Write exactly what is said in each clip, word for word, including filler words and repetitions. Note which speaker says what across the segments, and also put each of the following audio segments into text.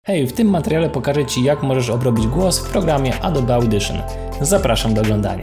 Speaker 1: Hej, w tym materiale pokażę Ci, jak możesz obrobić głos w programie Adobe Audition. Zapraszam do oglądania.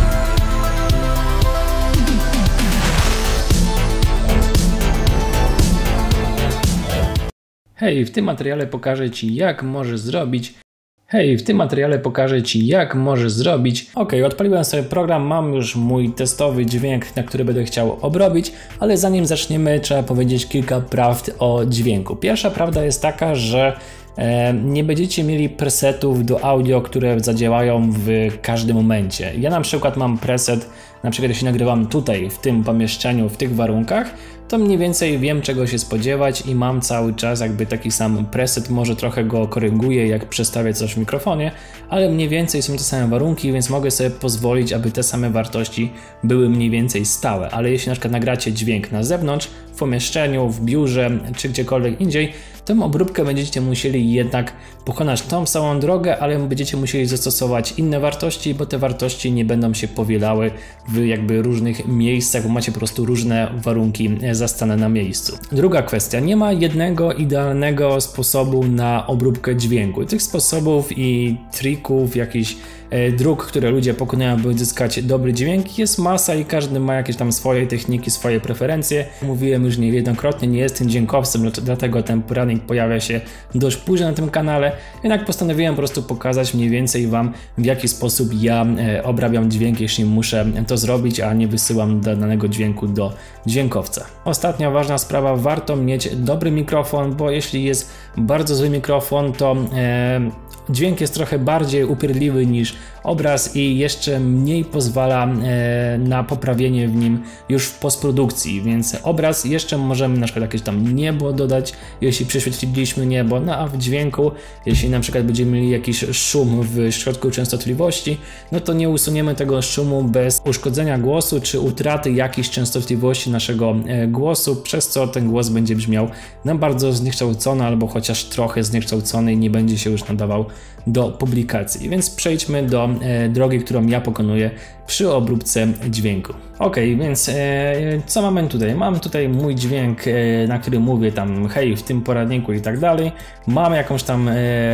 Speaker 1: Hej, w tym materiale pokażę Ci, jak możesz zrobić Hej, w tym materiale pokażę Ci, jak możesz zrobić. Ok, odpaliłem sobie program, mam już mój testowy dźwięk, na który będę chciał obrobić, ale zanim zaczniemy, trzeba powiedzieć kilka prawd o dźwięku. Pierwsza prawda jest taka, że e, nie będziecie mieli presetów do audio, które zadziałają w każdym momencie. Ja na przykład mam preset, na przykład jeśli nagrywam tutaj, w tym pomieszczeniu, w tych warunkach, to mniej więcej wiem, czego się spodziewać i mam cały czas jakby taki sam preset, może trochę go koryguję, jak przestawię coś w mikrofonie, ale mniej więcej są te same warunki, więc mogę sobie pozwolić, aby te same wartości były mniej więcej stałe. Ale jeśli na przykład nagracie dźwięk na zewnątrz, w pomieszczeniu, w biurze czy gdziekolwiek indziej, tą obróbkę będziecie musieli jednak pokonać tą samą drogę, ale będziecie musieli zastosować inne wartości, bo te wartości nie będą się powielały w jakby różnych miejscach, bo macie po prostu różne warunki zastane na miejscu. Druga kwestia, nie ma jednego idealnego sposobu na obróbkę dźwięku. Tych sposobów i trików, jakichś dróg, które ludzie pokonują, by uzyskać dobry dźwięk, jest masa i każdy ma jakieś tam swoje techniki, swoje preferencje. Mówiłem już niejednokrotnie, nie jestem dźwiękowcem, dlatego ten poradnik pojawia się dość późno na tym kanale, jednak postanowiłem po prostu pokazać mniej więcej Wam, w jaki sposób ja obrabiam dźwięk, jeśli muszę to zrobić, a nie wysyłam danego dźwięku do dźwiękowca. Ostatnia ważna sprawa, warto mieć dobry mikrofon, bo jeśli jest bardzo zły mikrofon, to e, dźwięk jest trochę bardziej upierdliwy niż obraz i jeszcze mniej pozwala e, na poprawienie w nim już w postprodukcji, więc obraz jeszcze możemy na przykład jakieś tam niebo dodać, jeśli prześwietliliśmy niebo, no a w dźwięku, jeśli na przykład będziemy mieli jakiś szum w środku częstotliwości, no to nie usuniemy tego szumu bez uszkodzenia głosu czy utraty jakiejś częstotliwości naszego e, głosu, przez co ten głos będzie brzmiał na bardzo zniekształcony albo chociaż trochę zniekształcony i nie będzie się już nadawał do publikacji, więc przejdźmy do e, drogi, którą ja pokonuję przy obróbce dźwięku. Ok, więc e, co mamy tutaj? Mam tutaj mój dźwięk, e, na który mówię tam hej w tym poradniku i tak dalej. Mam jakąś tam e,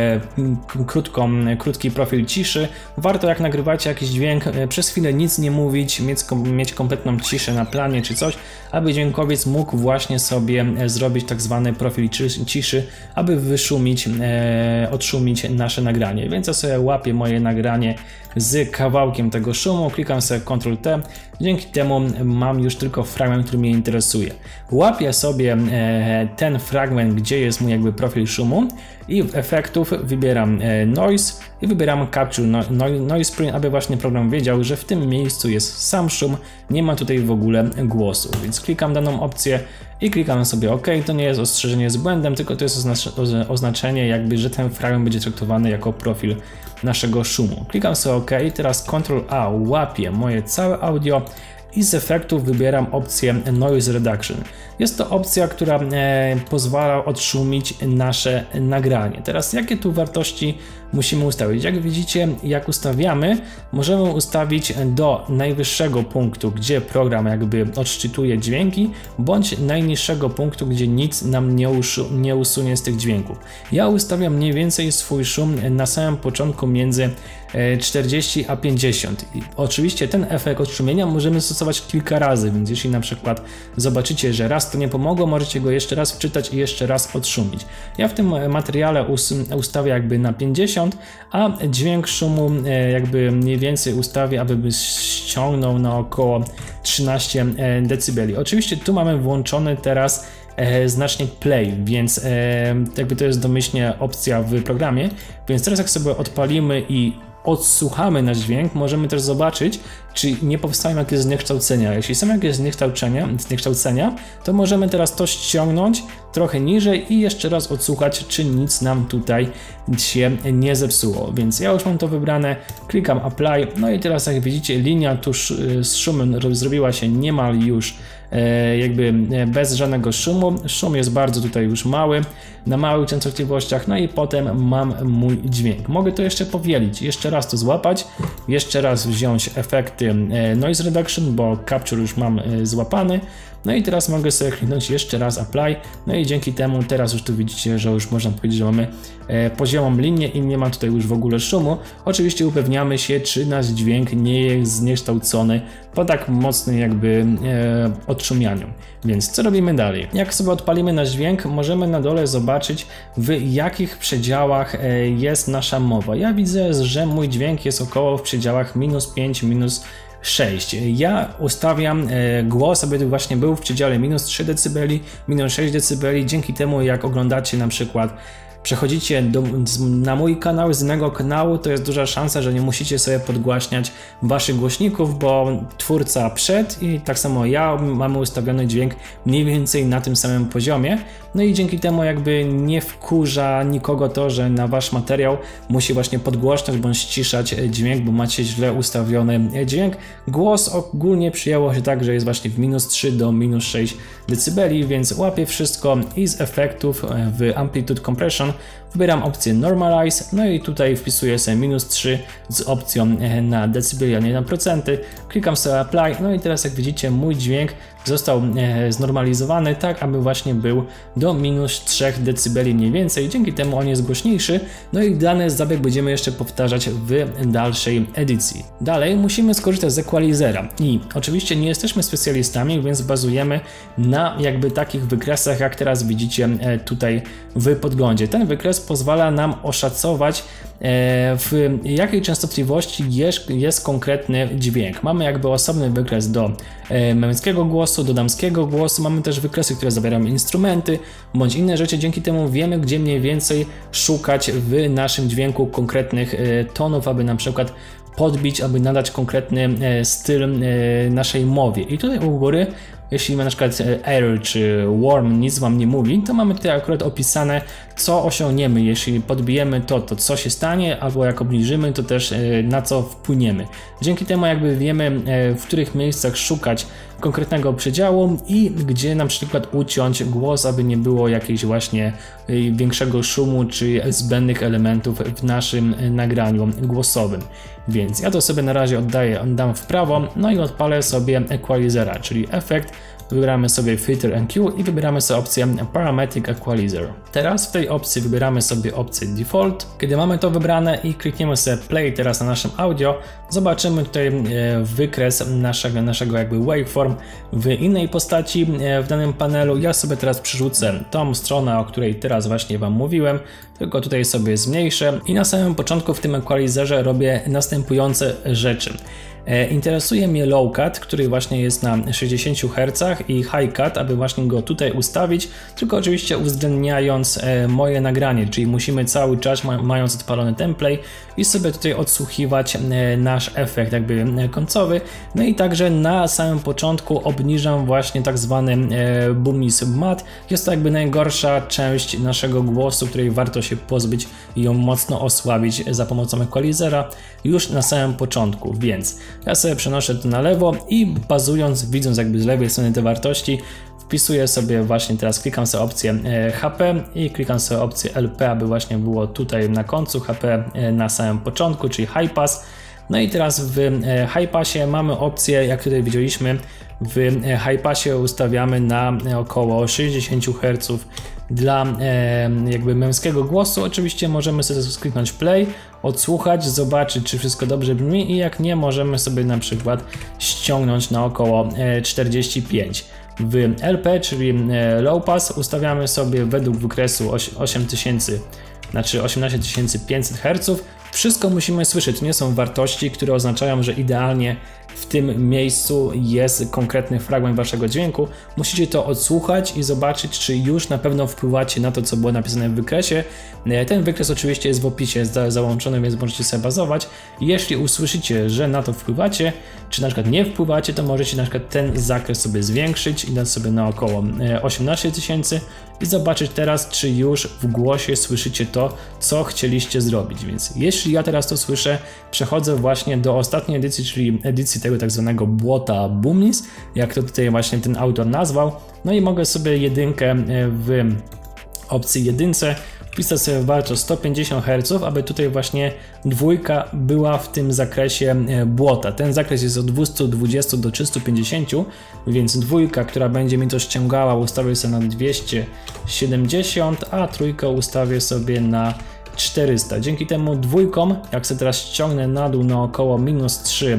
Speaker 1: krótką, krótki profil ciszy. Warto, jak nagrywacie jakiś dźwięk, e, przez chwilę nic nie mówić, mieć, mieć kompletną ciszę na planie czy coś, aby dźwiękowiec mógł właśnie sobie zrobić tak zwany profil ciszy, aby wyszumić, e, odszumić nasze nagranie. Więc ja sobie łapię moje nagranie z kawałkiem tego szumu, klikam sobie kontrol T, dzięki temu mam już tylko fragment, który mnie interesuje. Łapię sobie e, ten fragment, gdzie jest mój jakby profil szumu i w efektów wybieram e, Noise i wybieram Capture no, no, Noise Print, aby właśnie program wiedział, że w tym miejscu jest sam szum, nie ma tutaj w ogóle głosu, więc klikam daną opcję i klikam sobie OK. To nie jest ostrzeżenie z błędem, tylko to jest oznacz oznaczenie jakby, że ten fragment będzie traktowany jako profil naszego szumu. Klikam sobie OK, teraz kontrol A łapię moje całe audio i z efektów wybieram opcję Noise Reduction. Jest to opcja, która e, pozwala odszumić nasze nagranie. Teraz jakie tu wartości musimy ustawić? Jak widzicie, jak ustawiamy, możemy ustawić do najwyższego punktu, gdzie program jakby odczytuje dźwięki, bądź najniższego punktu, gdzie nic nam nie, nie usunie z tych dźwięków. Ja ustawiam mniej więcej swój szum na samym początku między czterdzieści a pięćdziesiąt. I oczywiście ten efekt odszumienia możemy stosować kilka razy, więc jeśli na przykład zobaczycie, że raz to nie pomogło, możecie go jeszcze raz wczytać i jeszcze raz odszumić. Ja w tym materiale ustawię jakby na pięćdziesiąt, a dźwięk szumu jakby mniej więcej ustawię, aby ściągnął na około trzynaście decybeli. Oczywiście tu mamy włączony teraz E, znacznik play, więc e, jakby to jest domyślnie opcja w programie, więc teraz jak sobie odpalimy i odsłuchamy nasz dźwięk, możemy też zobaczyć, czy nie powstają jakieś zniekształcenia. Jeśli są jakieś zniekształcenia, zniekształcenia, to możemy teraz to ściągnąć trochę niżej i jeszcze raz odsłuchać, czy nic nam tutaj się nie zepsuło. Więc ja już mam to wybrane, klikam apply, no i teraz jak widzicie, linia tuż z szumem zrobiła się niemal już e, jakby bez żadnego szumu. Szum jest bardzo tutaj już mały, na małych częstotliwościach, no i potem mam mój dźwięk. Mogę to jeszcze powielić, jeszcze raz to złapać, jeszcze raz wziąć efekty Noise Reduction, bo Capture już mam złapany, No i teraz mogę sobie kliknąć jeszcze raz Apply, no i dzięki temu teraz już tu widzicie, że już można powiedzieć, że mamy e, poziomą linię i nie ma tutaj już w ogóle szumu. Oczywiście upewniamy się, czy nasz dźwięk nie jest zniekształcony po tak mocnym jakby e, odszumianiu. Więc co robimy dalej? Jak sobie odpalimy nasz dźwięk, możemy na dole zobaczyć, w jakich przedziałach e, jest nasza mowa. Ja widzę, że mój dźwięk jest około w przedziałach minus pięć, minus sześć. Ja ustawiam e, głos, aby właśnie był w przedziale minus trzy decybeli, minus sześć decybeli. Dzięki temu, jak oglądacie na przykład, przechodzicie do, na mój kanał z innego kanału, to jest duża szansa, że nie musicie sobie podgłaśniać waszych głośników, bo twórca przed i tak samo ja mamy ustawiony dźwięk mniej więcej na tym samym poziomie. No i dzięki temu jakby nie wkurza nikogo to, że na wasz materiał musi właśnie podgłaśniać bądź ściszać dźwięk, bo macie źle ustawiony dźwięk. Głos ogólnie przyjęło się tak, że jest właśnie w minus trzy do minus sześć decybeli, więc łapię wszystko i z efektów w Amplitude Compression wybieram opcję Normalize, no i tutaj wpisuję sobie minus trzy z opcją na decybeli, a nie na procenty. Klikam sobie Apply, no i teraz jak widzicie mój dźwięk został znormalizowany tak, aby właśnie był do minus trzy decybeli mniej więcej. Dzięki temu on jest głośniejszy, no i dany zabieg będziemy jeszcze powtarzać w dalszej edycji. Dalej musimy skorzystać z equalizera i oczywiście nie jesteśmy specjalistami, więc bazujemy na jakby takich wykresach, jak teraz widzicie tutaj w podglądzie. Ten wykres pozwala nam oszacować, w jakiej częstotliwości jest, jest konkretny dźwięk. Mamy jakby osobny wykres do męskiego głosu, do damskiego głosu, mamy też wykresy, które zawierają instrumenty bądź inne rzeczy, dzięki temu wiemy, gdzie mniej więcej szukać w naszym dźwięku konkretnych tonów, aby na przykład podbić, aby nadać konkretny styl naszej mowie. I tutaj u góry, jeśli na przykład error czy warm nic wam nie mówi, to mamy tutaj akurat opisane, co osiągniemy. Jeśli podbijemy to, to co się stanie, albo jak obniżymy, to też na co wpłyniemy. Dzięki temu jakby wiemy, w których miejscach szukać konkretnego przedziału i gdzie na przykład uciąć głos, aby nie było jakiegoś właśnie większego szumu czy zbędnych elementów w naszym nagraniu głosowym. Więc ja to sobie na razie oddaję, oddam w prawo, no i odpalę sobie equalizera, czyli efekt. Wybieramy sobie Filter and Q i wybieramy sobie opcję Parametric Equalizer. Teraz w tej opcji wybieramy sobie opcję Default. Kiedy mamy to wybrane i klikniemy sobie Play teraz na naszym audio, zobaczymy tutaj wykres naszego, naszego jakby waveform w innej postaci w danym panelu. Ja sobie teraz przerzucę tą stronę, o której teraz właśnie wam mówiłem, tylko tutaj sobie zmniejszę i na samym początku w tym equalizerze robię następujące rzeczy. Interesuje mnie low cut, który właśnie jest na sześćdziesięciu hercach i high cut, aby właśnie go tutaj ustawić, tylko oczywiście uwzględniając moje nagranie, czyli musimy cały czas mając odpalony template i sobie tutaj odsłuchiwać nasz efekt jakby końcowy. No i także na samym początku obniżam właśnie tak zwany boomies mat. Jest to jakby najgorsza część naszego głosu, której warto się pozbyć i ją mocno osłabić za pomocą equalizera już na samym początku, więc ja sobie przenoszę to na lewo i bazując, widząc jakby z lewej strony te wartości, wpisuję sobie właśnie teraz, klikam sobie opcję H P i klikam sobie opcję L P, aby właśnie było tutaj na końcu, H P na samym początku, czyli High Pass. No i teraz w High Passie mamy opcję, jak tutaj widzieliśmy, w High Passie ustawiamy na około sześćdziesiąt herców dla e, jakby męskiego głosu. Oczywiście możemy sobie kliknąć play, odsłuchać, zobaczyć, czy wszystko dobrze brzmi i jak nie, możemy sobie na przykład ściągnąć na około e, czterdzieści pięć. W L P, czyli e, low pass, ustawiamy sobie według wykresu osiem tysięcy, znaczy osiemnaście tysięcy pięćset herców. Wszystko musimy słyszeć, nie są wartości, które oznaczają, że idealnie w tym miejscu jest konkretny fragment waszego dźwięku. Musicie to odsłuchać i zobaczyć, czy już na pewno wpływacie na to, co było napisane w wykresie. Ten wykres oczywiście jest w opisie, jest załączony, więc możecie sobie bazować. Jeśli usłyszycie, że na to wpływacie, czy na przykład nie wpływacie, to możecie na przykład ten zakres sobie zwiększyć i dać sobie na około osiemnaście tysięcy i zobaczyć teraz, czy już w głosie słyszycie to, co chcieliście zrobić. Więc jeśli ja teraz to słyszę, przechodzę właśnie do ostatniej edycji, czyli edycji tego tak zwanego błota boomies, jak to tutaj właśnie ten autor nazwał. No i mogę sobie jedynkę w opcji jedynce wpisać sobie wartość sto pięćdziesiąt herców, aby tutaj właśnie dwójka była w tym zakresie błota. Ten zakres jest od dwieście dwadzieścia do trzystu pięćdziesięciu, więc dwójka, która będzie mi to ściągała, ustawię sobie na dwieście siedemdziesiąt, a trójkę ustawię sobie na czterysta. Dzięki temu dwójkom, jak sobie teraz ściągnę na dół na około minus trzy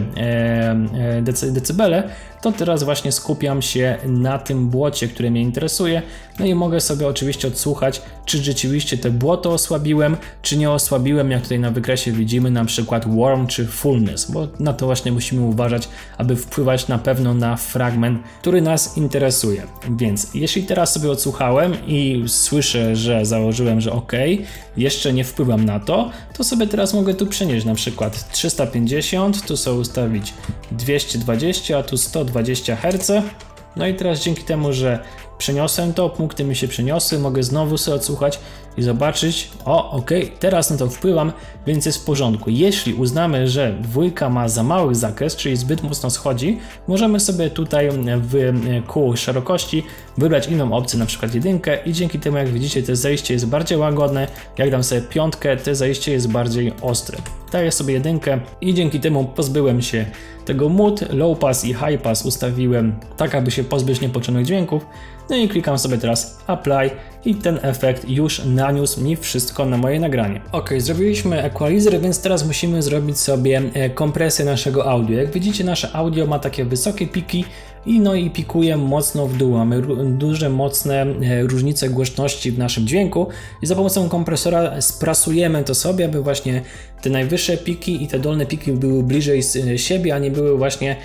Speaker 1: decybele, to teraz właśnie skupiam się na tym błocie, które mnie interesuje. No i mogę sobie oczywiście odsłuchać, czy rzeczywiście te błoto osłabiłem, czy nie osłabiłem, jak tutaj na wykresie widzimy, na przykład warm czy fullness, bo na to właśnie musimy uważać, aby wpływać na pewno na fragment, który nas interesuje. Więc jeśli teraz sobie odsłuchałem i słyszę, że założyłem, że ok, jeszcze nie wpływam na to, to sobie teraz mogę tu przenieść na przykład trzysta pięćdziesiąt, tu sobie ustawić dwieście dwadzieścia, a tu sto dwadzieścia herców. No i teraz dzięki temu, że przeniosłem to, punkty mi się przeniosły, mogę znowu sobie odsłuchać i zobaczyć, o ok, teraz na to wpływam, więc jest w porządku. Jeśli uznamy, że dwójka ma za mały zakres, czyli zbyt mocno schodzi, możemy sobie tutaj w kół szerokości wybrać inną opcję, na przykład jedynkę i dzięki temu, jak widzicie, to zejście jest bardziej łagodne. Jak dam sobie piątkę, to zejście jest bardziej ostre. Daję sobie jedynkę i dzięki temu pozbyłem się tego mute, low pass i high pass ustawiłem tak, aby się pozbyć niepotrzebnych dźwięków. No i klikam sobie teraz apply i ten efekt już naniósł mi wszystko na moje nagranie. Ok, zrobiliśmy equalizer, więc teraz musimy zrobić sobie kompresję naszego audio. Jak widzicie, nasze audio ma takie wysokie piki i no i pikuje mocno w dół. Mamy duże, mocne różnice głośności w naszym dźwięku i za pomocą kompresora sprasujemy to sobie, aby właśnie te najwyższe piki i te dolne piki były bliżej siebie, a nie były właśnie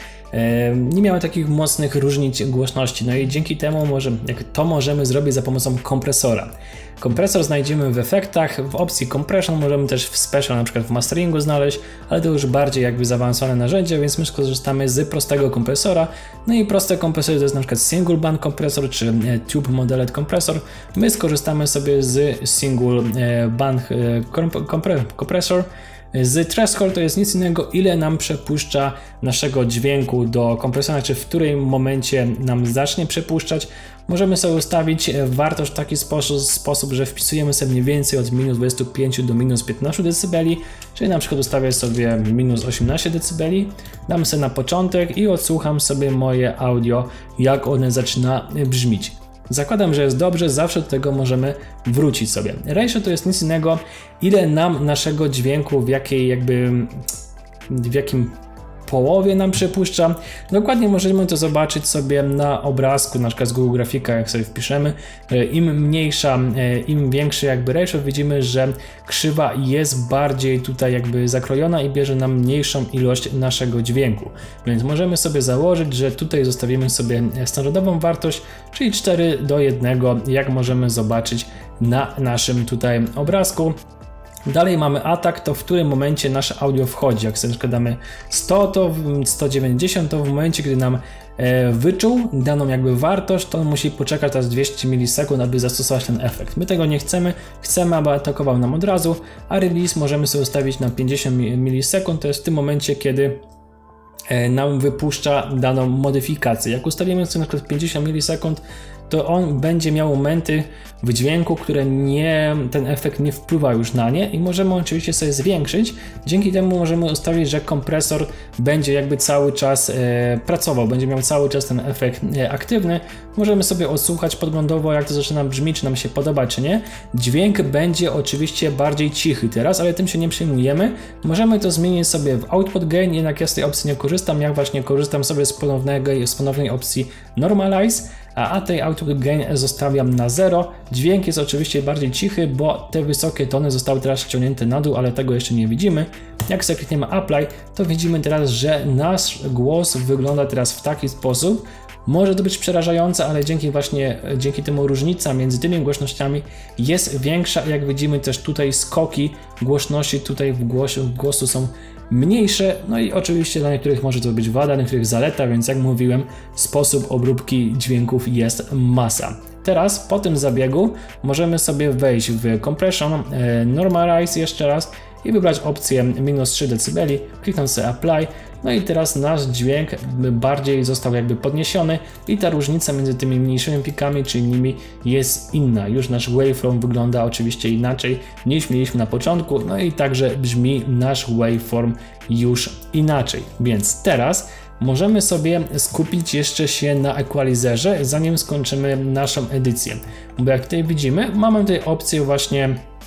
Speaker 1: nie miały takich mocnych różnic głośności. No i dzięki temu może, jak to możemy zrobić za pomocą kompresora. Kompresor znajdziemy w efektach, w opcji compression, możemy też w special, na przykład w masteringu znaleźć, ale to już bardziej jakby zaawansowane narzędzie, więc my skorzystamy z prostego kompresora. No i proste kompresory to jest na przykład single band kompresor czy tube modeled kompresor. My skorzystamy sobie z single band kompresor. Z threshold to jest nic innego, ile nam przepuszcza naszego dźwięku do kompresora, czy w którym momencie nam zacznie przepuszczać. Możemy sobie ustawić wartość w taki sposób, sposób, że wpisujemy sobie mniej więcej od minus dwudziestu pięciu do minus piętnastu decybeli, czyli na przykład ustawię sobie minus osiemnaście decybeli, dam sobie na początek i odsłucham sobie moje audio, jak one zaczyna brzmieć. Zakładam, że jest dobrze, zawsze do tego możemy wrócić sobie. Ratio to jest nic innego, ile nam naszego dźwięku, w jakiej jakby, w jakim połowie nam przepuszcza. Dokładnie możemy to zobaczyć sobie na obrazku, na przykład z Google Grafika, jak sobie wpiszemy. Im mniejsza, im większy jakby ratio, widzimy, że krzywa jest bardziej tutaj jakby zakrojona i bierze nam mniejszą ilość naszego dźwięku. Więc możemy sobie założyć, że tutaj zostawimy sobie standardową wartość, czyli cztery do jednego, jak możemy zobaczyć na naszym tutaj obrazku. Dalej mamy atak, to w którym momencie nasze audio wchodzi. Jak sobie damy sto, to sto dziewięćdziesiąt, to w momencie, gdy nam e, wyczuł daną jakby wartość, to on musi poczekać teraz dwieście milisekund, aby zastosować ten efekt. My tego nie chcemy, chcemy, aby atakował nam od razu, a release możemy sobie ustawić na pięćdziesiąt milisekund, to jest w tym momencie, kiedy e, nam wypuszcza daną modyfikację. Jak ustawimy sobie na przykład pięćdziesiąt milisekund, to on będzie miał momenty w dźwięku, które nie, ten efekt nie wpływa już na nie i możemy oczywiście sobie zwiększyć. Dzięki temu możemy ustawić, że kompresor będzie jakby cały czas e, pracował, będzie miał cały czas ten efekt e, aktywny. Możemy sobie odsłuchać podglądowo, jak to zaczyna brzmieć, czy nam się podoba, czy nie. Dźwięk będzie oczywiście bardziej cichy teraz, ale tym się nie przejmujemy. Możemy to zmienić sobie w output gain, jednak ja z tej opcji nie korzystam, jak właśnie korzystam sobie z ponownego, z ponownej opcji normalize, a tej output gain zostawiam na zero. Dźwięk jest oczywiście bardziej cichy, bo te wysokie tony zostały teraz ściągnięte na dół, ale tego jeszcze nie widzimy. Jak sobie klikniemy apply, to widzimy teraz, że nasz głos wygląda teraz w taki sposób. Może to być przerażające, ale dzięki właśnie, dzięki temu różnica między tymi głośnościami jest większa. Jak widzimy też tutaj skoki głośności tutaj w, głos, w głosu są mniejsze, no i oczywiście dla niektórych może to być wada, dla niektórych zaleta, więc jak mówiłem, sposób obróbki dźwięków jest masa. Teraz po tym zabiegu możemy sobie wejść w compression, normalize jeszcze raz i wybrać opcję minus trzy decybeli, kliknąć sobie apply No i teraz nasz dźwięk bardziej został jakby podniesiony i ta różnica między tymi mniejszymi pikami czy innymi jest inna. Już nasz waveform wygląda oczywiście inaczej niż mieliśmy na początku, no i także brzmi nasz waveform już inaczej. Więc teraz możemy sobie skupić jeszcze się na equalizerze, zanim skończymy naszą edycję. Bo jak tutaj widzimy, mamy tutaj opcję właśnie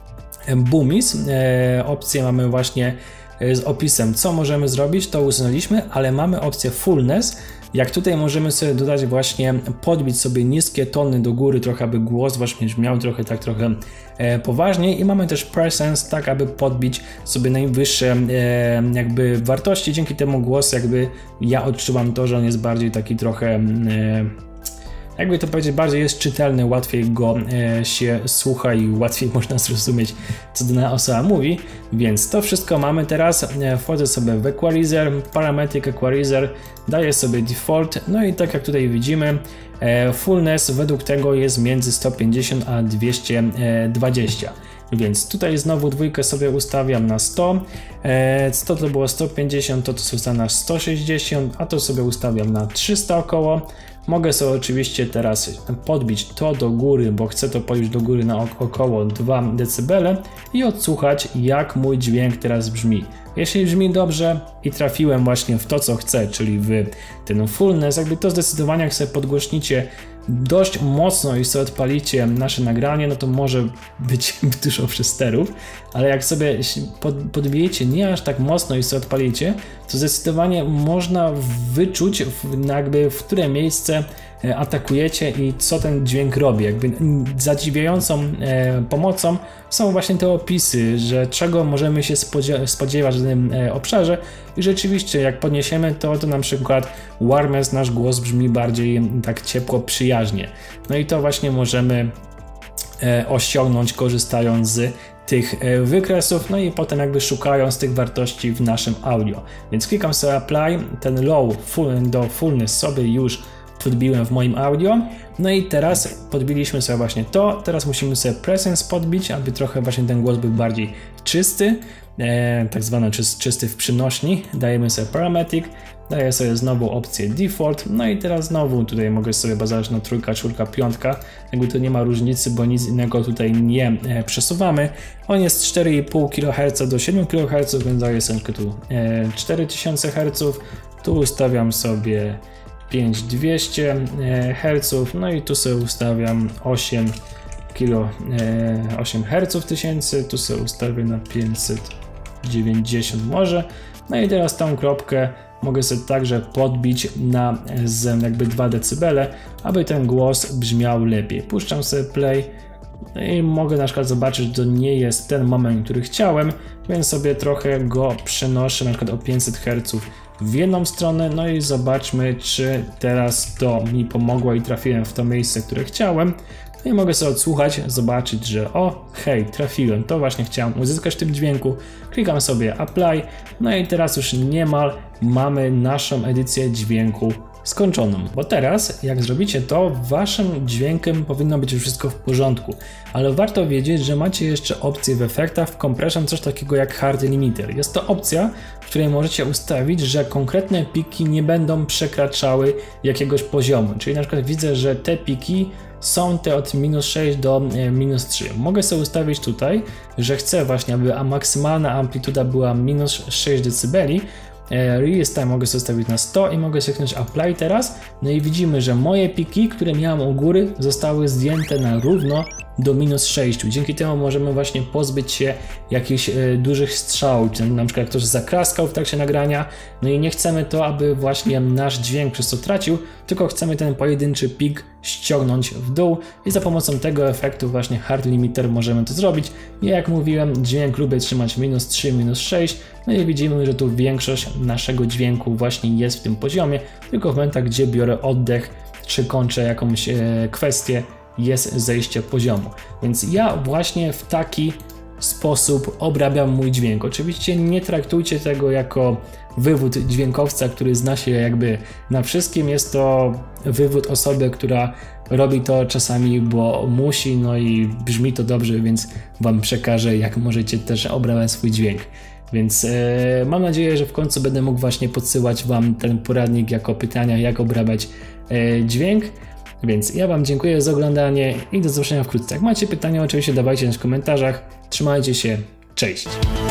Speaker 1: Boomis, e, opcję mamy właśnie z opisem, co możemy zrobić, to usunęliśmy, ale mamy opcję Fullness. Jak tutaj możemy sobie dodać właśnie, podbić sobie niskie tony do góry, trochę aby głos właśnie brzmiał trochę tak trochę e, poważniej i mamy też Presence, tak aby podbić sobie najwyższe e, jakby wartości, dzięki temu głos jakby ja odczuwam to, że on jest bardziej taki trochę e, jakby to powiedzieć, bardziej jest czytelny, łatwiej go e, się słucha i łatwiej można zrozumieć, co dana osoba mówi, więc to wszystko mamy teraz. E, wchodzę sobie w Equalizer, Parametric Equalizer, daję sobie Default, no i tak jak tutaj widzimy, e, Fullness według tego jest między sto pięćdziesiąt a dwieście dwadzieścia. Więc tutaj znowu dwójkę sobie ustawiam na sto, e, sto to było sto pięćdziesiąt, to to sobie ustawiam na sto sześćdziesiąt, a to sobie ustawiam na trzysta około. Mogę sobie oczywiście teraz podbić to do góry, bo chcę to podbić do góry na około dwa decybele i odsłuchać, jak mój dźwięk teraz brzmi. Jeśli brzmi dobrze i trafiłem właśnie w to, co chcę, czyli w ten fullness, jakby to zdecydowanie, jak sobie podgłośnicie dość mocno i sobie odpalicie nasze nagranie, no to może być dużo przesterów, ale jak sobie pod, podbijecie nie aż tak mocno i sobie odpalicie, to zdecydowanie można wyczuć w, jakby w które miejsce atakujecie i co ten dźwięk robi. Jakby zadziwiającą e, pomocą są właśnie te opisy, że czego możemy się spodziewać w tym e, obszarze i rzeczywiście jak podniesiemy to, to na przykład warmest, nasz głos brzmi bardziej tak ciepło, przyjaźnie. No i to właśnie możemy e, osiągnąć korzystając z tych wykresów, no i potem jakby szukając tych wartości w naszym audio. Więc klikam sobie Apply, ten low full, do fullness sobie już podbiłem w moim audio, no i teraz podbiliśmy sobie właśnie to, teraz musimy sobie presence podbić, aby trochę właśnie ten głos był bardziej czysty, e, tak zwany czysty, czysty w przynośni, dajemy sobie parametric, daję sobie znowu opcję default, no i teraz znowu tutaj mogę sobie bazować na trójka, czwórka, piątka, jakby to nie ma różnicy, bo nic innego tutaj nie e, przesuwamy. On jest cztery i pół gigaherca do siedmiu gigaherców, więc daję sobie tu e, cztery tysiące herców, tu ustawiam sobie pięć tysięcy dwieście herców, no i tu sobie ustawiam osiem kilo, osiem herców tysięcy, tu sobie ustawię na pięćset dziewięćdziesiąt może, no i teraz tą kropkę mogę sobie także podbić na z jakby dwa decybele, aby ten głos brzmiał lepiej. Puszczam sobie play i mogę na przykład zobaczyć, że to nie jest ten moment, który chciałem, więc sobie trochę go przenoszę na przykład o pięćset herców w jedną stronę, no i zobaczmy, czy teraz to mi pomogło i trafiłem w to miejsce, które chciałem. No i mogę sobie odsłuchać, zobaczyć, że o, hej, trafiłem, to właśnie chciałem uzyskać w tym dźwięku. Klikam sobie Apply, no i teraz już niemal mamy naszą edycję dźwięku skończoną, bo teraz jak zrobicie to, waszym dźwiękiem powinno być już wszystko w porządku, ale warto wiedzieć, że macie jeszcze opcję w efektach w compression, coś takiego jak hard limiter. Jest to opcja, w której możecie ustawić, że konkretne piki nie będą przekraczały jakiegoś poziomu, czyli na przykład widzę, że te piki są te od minus sześć do minus trzy. Mogę sobie ustawić tutaj, że chcę właśnie, aby maksymalna amplituda była minus sześć decybeli. Release time mogę sobie ustawić na sto i mogę sobie kliknąć Apply teraz. No i widzimy, że moje piki, które miałem u góry, zostały zdjęte na równo do minus sześć. Dzięki temu możemy właśnie pozbyć się jakichś e, dużych strzałów, czy na przykład ktoś zakraskał w trakcie nagrania, no i nie chcemy to, aby właśnie nasz dźwięk przez to tracił, tylko chcemy ten pojedynczy pik ściągnąć w dół i za pomocą tego efektu właśnie hard limiter możemy to zrobić. I jak mówiłem, dźwięk lubię trzymać minus trzy, minus sześć, no i widzimy, że tu większość naszego dźwięku właśnie jest w tym poziomie, tylko w momentach, gdzie biorę oddech, czy kończę jakąś e, kwestię, jest zejście poziomu. Więc ja właśnie w taki sposób obrabiam mój dźwięk. Oczywiście nie traktujcie tego jako wywód dźwiękowca, który zna się jakby na wszystkim. Jest to wywód osoby, która robi to czasami, bo musi, no i brzmi to dobrze, więc wam przekażę, jak możecie też obrabiać swój dźwięk. Więc e, mam nadzieję, że w końcu będę mógł właśnie podsyłać Wam ten poradnik jako pytania, jak obrabiać e, dźwięk. Więc ja Wam dziękuję za oglądanie i do zobaczenia wkrótce. Jak macie pytania, oczywiście dawajcie w komentarzach. Trzymajcie się, cześć!